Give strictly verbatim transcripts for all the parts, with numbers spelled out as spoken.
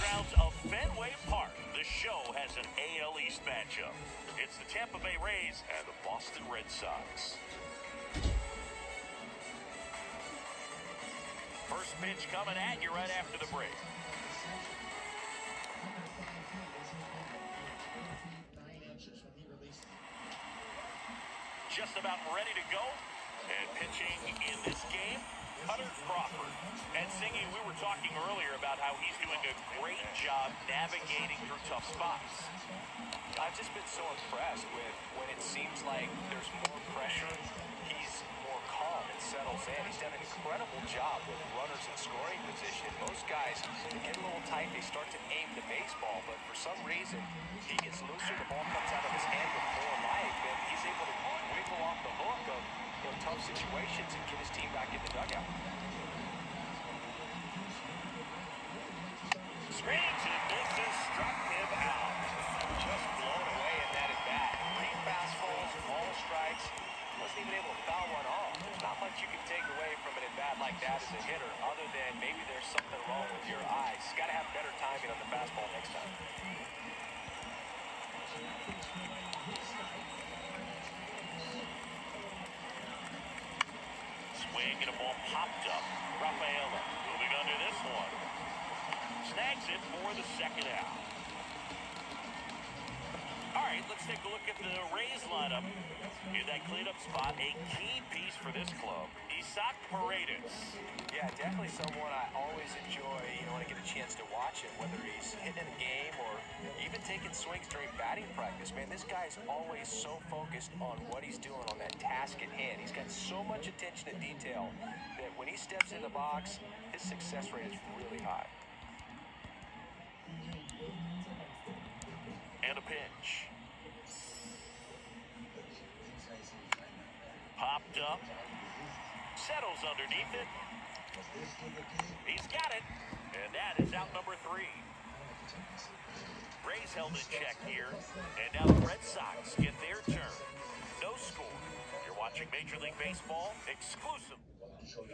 grounds of Fenway Park, the show has an A L East matchup. It's the Tampa Bay Rays and the Boston Red Sox. First pitch coming at you right after the break. Just about ready to go. And pitching in this game, Cutter Crawford. And Singy, we were talking earlier about how he's doing a great job navigating through tough spots. I've just been so impressed with when it seems like there's more pressure, he's more calm and settles in. He's done an incredible job with runners in scoring position. Most guys get a little tight, they start to aim the baseball, but for some reason, he gets looser, the ball comes out of his hand with more life, and he's able to wiggle off the hook of you know, tough situations and get his team back in the dugout. Swings and misses, struck him out. Just blown away in that at bat. Three fastballs, all strikes. Wasn't even able to foul one off. There's not much you can take away from an at bat like that as a hitter, other than maybe there's something wrong with your eyes. Got to have better timing on the fastball next time. Swing and a ball popped up. Rafaela moving under this one. Snags it for the second out. All right, let's take a look at the Rays lineup. In that cleanup spot, a key piece for this club, Isaac Paredes. Yeah, definitely someone I always enjoy, you know, when I get a chance to watch him, whether he's hitting a game or even taking swings during batting practice. Man, this guy's always so focused on what he's doing on that task at hand. He's got so much attention to detail that when he steps in the box, his success rate is really high. And a pitch. Popped up. Settles underneath it. He's got it. And that is out number three. Rays held in check here. And now the Red Sox get their turn. No score. You're watching Major League Baseball exclusive show.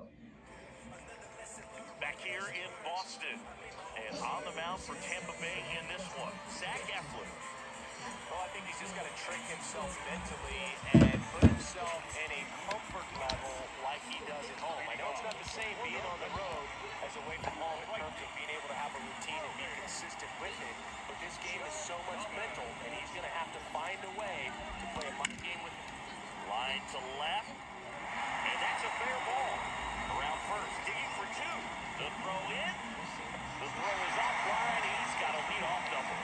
Back here in Boston. And on the mound for Tampa Bay in this one, Zach Eflin. Well, I think he's just got to trick himself mentally and put himself in a comfort level like he does at home. I know it's not the same being on the road as away from home in terms of being able to have a routine and be consistent with it, but this game is so much mental, and he's going to have to find a way to play a mind game with it. Line to left, and that's a fair ball. Around first, digging for two. The throw in. The throw is offline. He's got a lead-off double.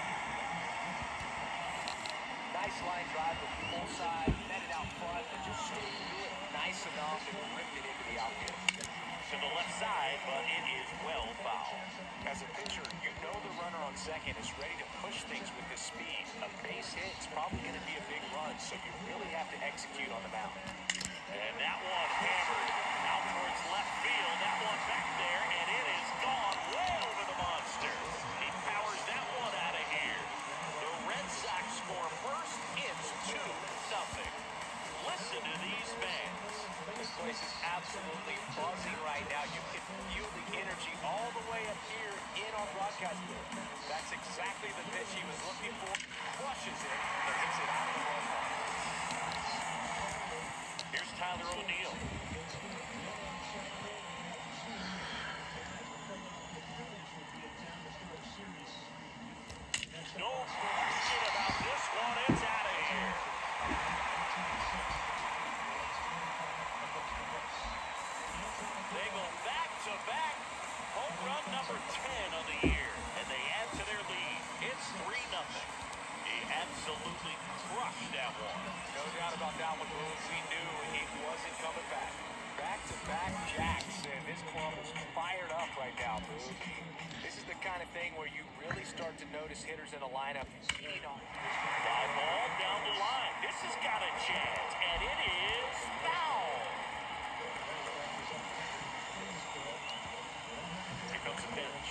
Nice line drive with the full side, netted out front, and just stayed good nice enough and ripped it into the outfield. To the left side, but it is well fouled. As a pitcher, you know the runner on second is ready to push things with his speed. A base hit is probably going to be a big run, so you really have to execute on the mound. And that one hammered out towards left field. That one back there, and it is gone way over the monster. He powers that one out of here. The Red Sox score first. It's two nothing. Listen to these fans. This place is absolutely buzzing right now. You can feel the energy all the way up here in our broadcast booth. That's exactly the pitch he was looking for. Crushes it and hits it out of the ballpark. Here's Tyler O'Neill. No question about this one. It's out of here. They go back-to-back. Home run number ten of the year. And they add to their lead. It's three nothing. He absolutely crushed that one. No doubt about that one, Boone. We knew he wasn't coming back. Back-to-back jacks, and this club is fired up right now, Boone. This is the kind of thing where you really start to notice hitters in a lineup feeding on. Fly ball down the line. This has got a chance, and it is foul. Here comes a pitch.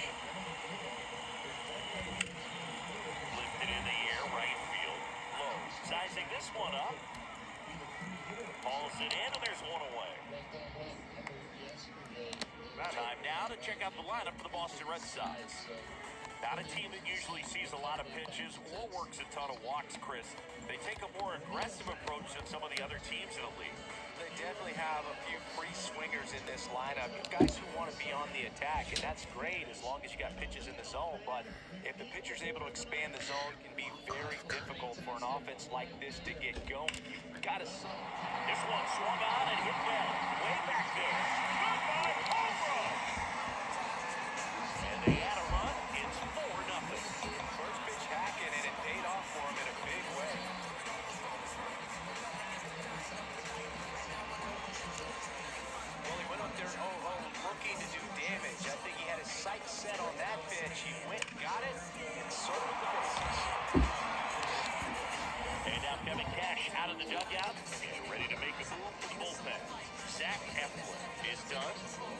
Lifted in the air, right field. Low. Sizing this one up. Hauls it in, and there's one away. Time now to check out the lineup for the Boston Red Sox. Not a team that usually sees a lot of pitches or works a ton of walks, Chris. They take a more aggressive approach than some of the other teams in the league. They definitely have a few free swingers in this lineup. Guys who want to be on the attack, and that's great as long as you got pitches in the zone. But if the pitcher's able to expand the zone, it can be very difficult for an offense like this to get going. You've got to see. This one swung on and hit well. Way back there. Goodbye, home run. And they had a run. It's four nothing. First pitch hacking, and it paid off for him in a big way. Well, he went up there, oh, oh, looking to do damage. I think he had his sights set on that pitch. He went, got it, and circled the bases. And now Kevin Cash out of the dugout. He's ready to make a move for the bullpen. Zach Eflin is done.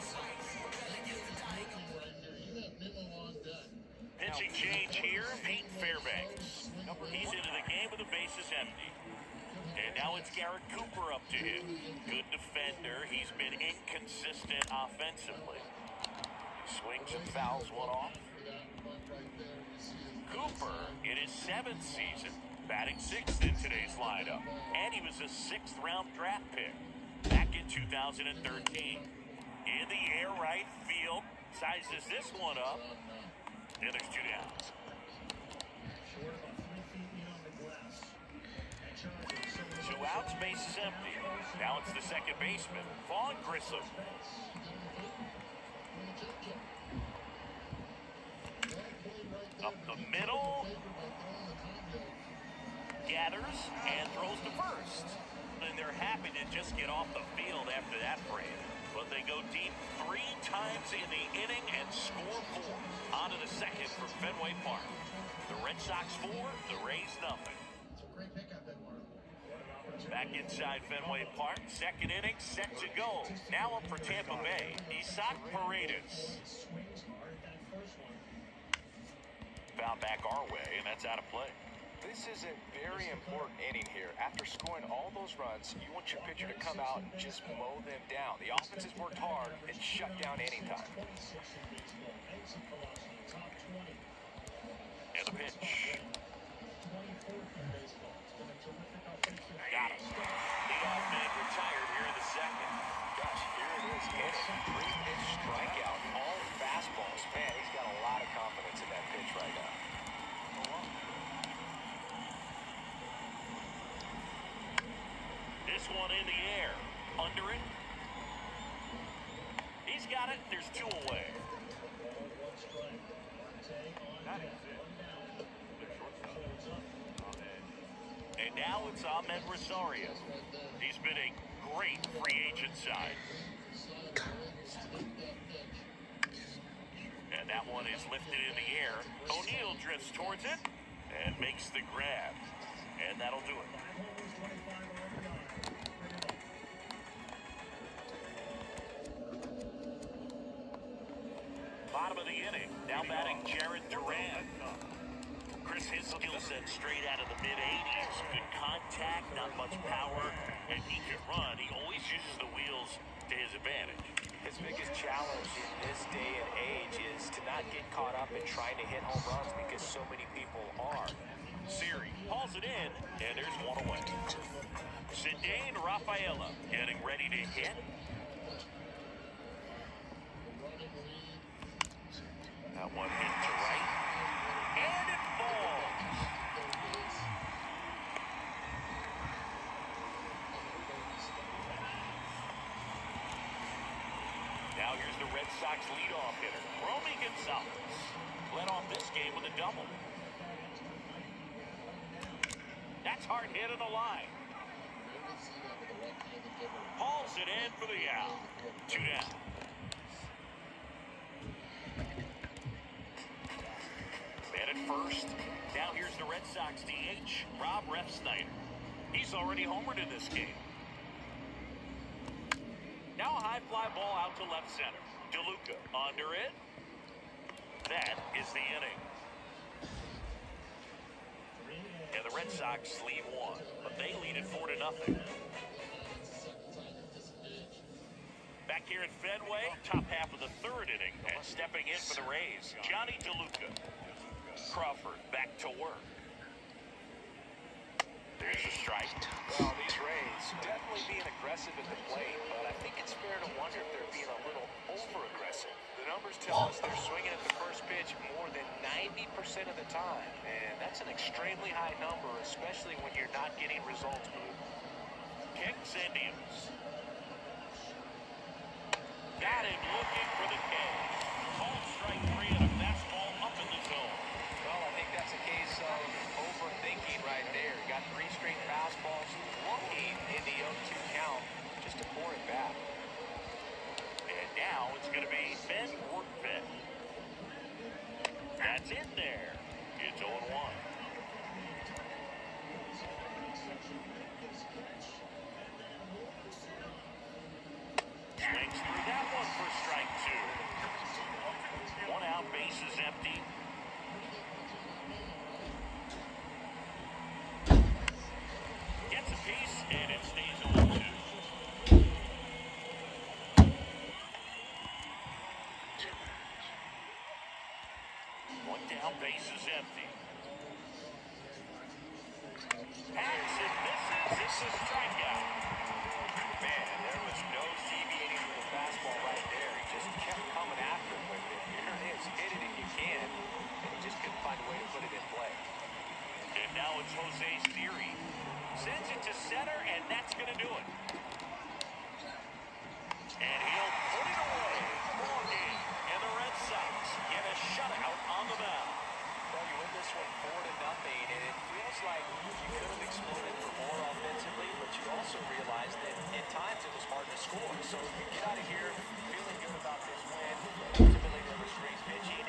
Pitching change here, Pete Fairbanks. He's into the game with the bases empty. And now it's Garrett Cooper up to him. Good defender. He's been inconsistent offensively. Swings and fouls one off. Cooper in his seventh season, batting sixth in today's lineup. And he was a sixth round draft pick back in two thousand thirteen. In the air right field. Sizes this one up. And there's two downs. Two outs, base is empty. Now it's the second baseman, Vaughn Grissom. Up the middle. Gathers and throws to first. And they're happy to just get off the field after that frame. But they go deep three times in the inning and score four. On to the second from Fenway Park. The Red Sox four, the Rays nothing. Back inside Fenway Park, second inning set to go. Now up for Tampa Bay, Isaac Paredes. Foul back our way, and that's out of play. This is a very important inning here. After scoring all those runs, you want your pitcher to come out and just mow them down. The offense has worked hard and shut down anytime. And the pitch. Got him. The off-man retired here in the second. Gosh, here it is. Hit it. Three-pitch strikeout. All fastballs. Man, he's got a lot of confidence in that pitch right now. This one in the air. Under it. He's got it. There's two away. And now it's Ahmed Rosario. He's been a great free agent sign. And that one is lifted in the air. O'Neal drifts towards it and makes the grab. And that'll do it. Bottom of the inning. Now batting Jared Duran. Chris, his skill set straight out of the mid eighties. Good contact, not much power, and he can run. He always uses the wheels to his advantage. His biggest challenge in this day and age is to not get caught up in trying to hit home runs because so many people are. Siri hauls it in, and there's one away. Cedane Rafaela getting ready to hit. That one hit to right. And it falls. Now here's the Red Sox leadoff hitter, Romy Gonzalez. Led off this game with a double. That's hard hit on the line. Hauls it in for the out. Two down. Man at first. Now here's the Red Sox D H, Rob Refsnyder. He's already homered in this game. Now a high fly ball out to left center. DeLuca under it. That is the inning. And the Red Sox lead one, but they lead it four to nothing. Back here at Fenway, top half of the third inning, and stepping in for the Rays, Johnny DeLuca. Crawford back to work. There's a strike. Well, these Rays definitely being aggressive at the plate, but I think it's fair to wonder if they're being a little over-aggressive. The numbers tell us they're swinging at the first pitch more than ninety percent of the time, and that's an extremely high number, especially when you're not getting results moved. Kicks Indians. Got him looking for the K. Called strike three and a fastball up in the zone. Well, I think that's a case of overthinking right there. Got three straight fastballs looking in the oh two count just to pour it back. And now it's going to be Ben Workman. That's in there. It's oh one. Swings through that one for strike two. One out, bases empty. Gets a piece, and it stays oh two. One down, bases empty. Pats it, misses. It's a strikeout. Man, there was no deviating from the fastball right there. He just kept coming after him with it. Here it is. Hit it if you can. And he just couldn't find a way to put it in play. And now it's Jose's theory. Sends it to center, and that's going to do it. And he'll put it away. Ball game. And the Red Sox get a shutout on the mound. Well, you win this one four to nothing, and it feels like you could have exploded for more offensively, but you also realize that at times it was hard to score. So you get out of here feeling good about this win. Ultimately, there was great pitching.